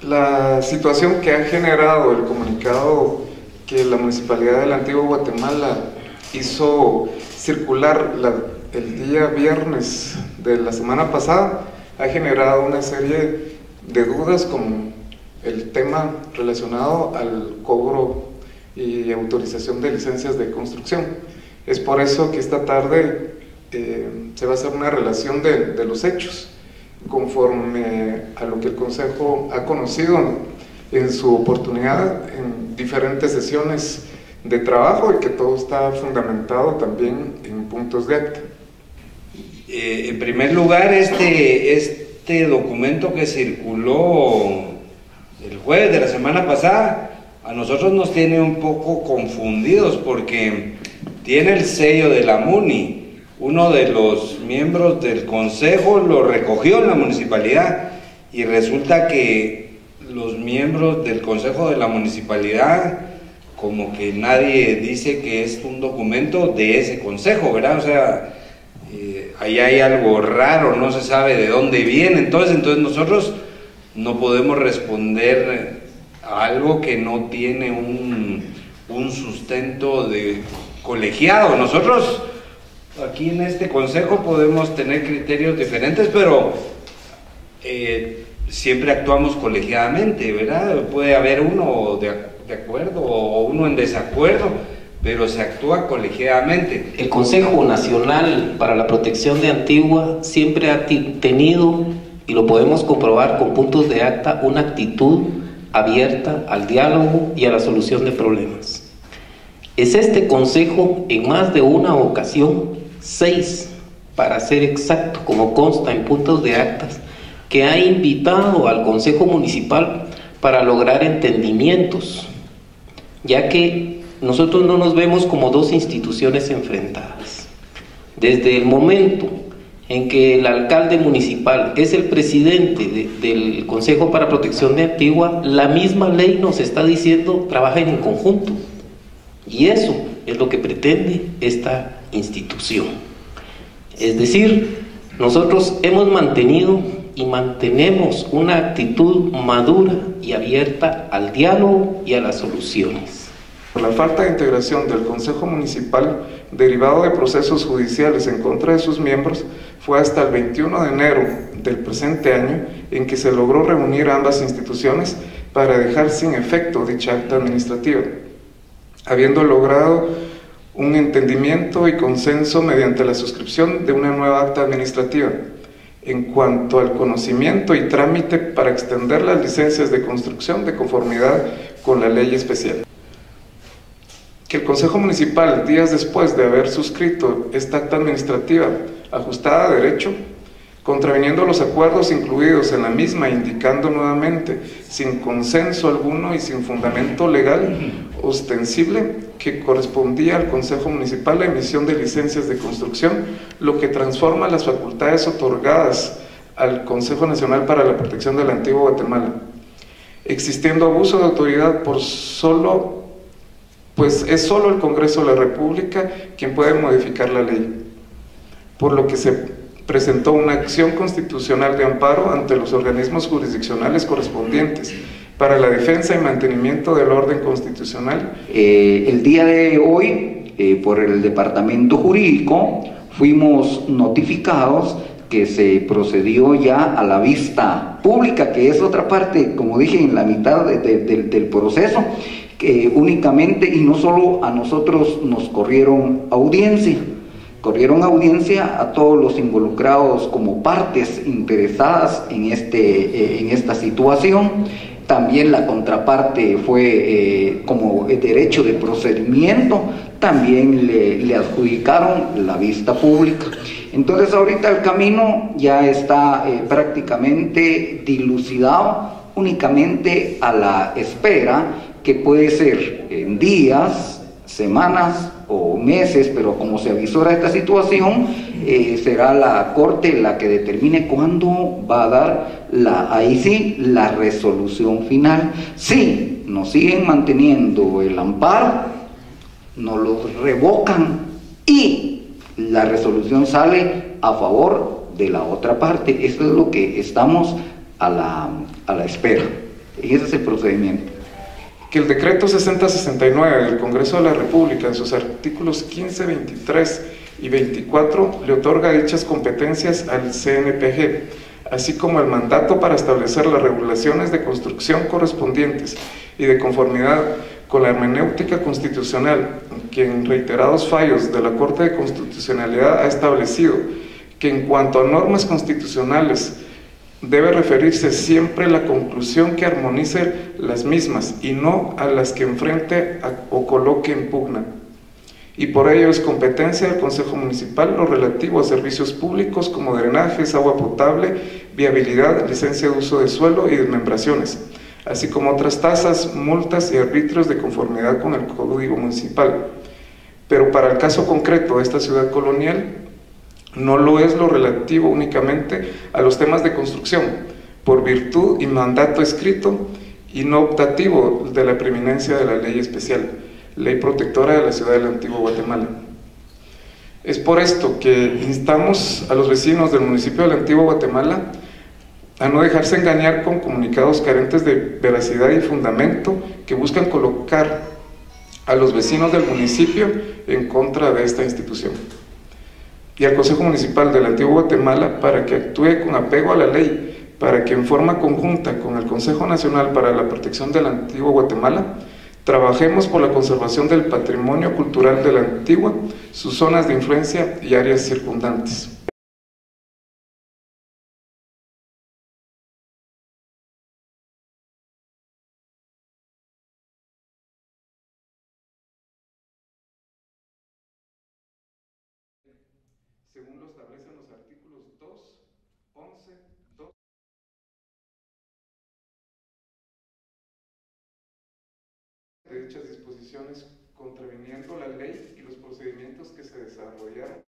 La situación que ha generado el comunicado que la Municipalidad de la Antigua Guatemala hizo circular el día viernes de la semana pasada ha generado una serie de dudas con el tema relacionado al cobro y autorización de licencias de construcción. Es por eso que esta tarde se va a hacer una relación de los hechos, conforme a lo que el Consejo ha conocido en su oportunidad en diferentes sesiones de trabajo, y que todo está fundamentado también en puntos de acta. En primer lugar, este documento que circuló el jueves de la semana pasada, a nosotros nos tiene un poco confundidos porque tiene el sello de la MUNI. Uno de los miembros del consejo lo recogió en la municipalidad y resulta que los miembros del consejo de la municipalidad, como que nadie dice que es un documento de ese consejo, ¿verdad? O sea, ahí hay algo raro, no se sabe de dónde viene. Entonces nosotros no podemos responder a algo que no tiene un sustento de colegiado. Nosotros aquí en este consejo podemos tener criterios diferentes, pero siempre actuamos colegiadamente, ¿verdad? Puede haber uno de acuerdo o uno en desacuerdo, pero se actúa colegiadamente. El Consejo Nacional para la Protección de Antigua siempre ha tenido, y lo podemos comprobar con puntos de acta, una actitud abierta al diálogo y a la solución de problemas. Es este Consejo, en más de una ocasión, 6 para ser exacto, como consta en puntos de actas, que ha invitado al Consejo Municipal para lograr entendimientos, ya que nosotros no nos vemos como dos instituciones enfrentadas. Desde el momento en que el alcalde municipal es el presidente del Consejo para Protección de Antigua, la misma ley nos está diciendo trabajen en conjunto, y eso es lo que pretende esta institución. Es decir, nosotros hemos mantenido y mantenemos una actitud madura y abierta al diálogo y a las soluciones. Por la falta de integración del Consejo Municipal derivado de procesos judiciales en contra de sus miembros, fue hasta el 21 de enero del presente año en que se logró reunir a ambas instituciones para dejar sin efecto dicha acta administrativa, habiendo logrado un entendimiento y consenso mediante la suscripción de una nueva acta administrativa en cuanto al conocimiento y trámite para extender las licencias de construcción de conformidad con la ley especial. Que el Consejo Municipal, días después de haber suscrito esta acta administrativa ajustada a derecho, contraviniendo los acuerdos incluidos en la misma, indicando nuevamente, sin consenso alguno y sin fundamento legal ostensible, que correspondía al Consejo Municipal la emisión de licencias de construcción, lo que transforma las facultades otorgadas al Consejo Nacional para la Protección de la Antigua Guatemala, existiendo abuso de autoridad pues es solo el Congreso de la República quien puede modificar la ley, por lo que se presentó una acción constitucional de amparo ante los organismos jurisdiccionales correspondientes para la defensa y mantenimiento del orden constitucional. El día de hoy, por el Departamento Jurídico, fuimos notificados que se procedió ya a la vista pública, que es otra parte, como dije, en la mitad del proceso, que únicamente, y no solo a nosotros, nos corrieron audiencia a todos los involucrados como partes interesadas en esta situación. También la contraparte fue como derecho de procedimiento, también le adjudicaron la vista pública. Entonces ahorita el camino ya está prácticamente dilucidado, únicamente a la espera, que puede ser en días, semanas o meses, pero como se avisora esta situación, será la Corte la que determine cuándo va a dar ahí sí la resolución final. Si nos siguen manteniendo el amparo, nos lo revocan y la resolución sale a favor de la otra parte. Esto es lo que estamos a la espera. Y ese es el procedimiento. Que el decreto 6069 del Congreso de la República, en sus artículos 15, 23 y 24, le otorga dichas competencias al CNPG, así como el mandato para establecer las regulaciones de construcción correspondientes y de conformidad con la hermenéutica constitucional, que en reiterados fallos de la Corte de Constitucionalidad ha establecido que en cuanto a normas constitucionales debe referirse siempre la conclusión que armonice las mismas y no a las que enfrente o coloque en pugna. Y por ello es competencia del Consejo Municipal lo relativo a servicios públicos como drenajes, agua potable, viabilidad, licencia de uso de suelo y desmembraciones, así como otras tasas, multas y arbitrios de conformidad con el Código Municipal. Pero para el caso concreto de esta ciudad colonial, no lo es lo relativo únicamente a los temas de construcción, por virtud y mandato escrito y no optativo de la preeminencia de la ley especial, ley protectora de la ciudad de la Antigua Guatemala. Es por esto que instamos a los vecinos del municipio de la Antigua Guatemala a no dejarse engañar con comunicados carentes de veracidad y fundamento que buscan colocar a los vecinos del municipio en contra de esta institución. Y al Consejo Municipal de la Antigua Guatemala para que actúe con apego a la ley, para que en forma conjunta con el Consejo Nacional para la Protección de la Antigua Guatemala trabajemos por la conservación del patrimonio cultural de la Antigua, sus zonas de influencia y áreas circundantes. Según lo establecen los artículos 2, 11, 2. De dichas disposiciones, contraviniendo la ley y los procedimientos que se desarrollaron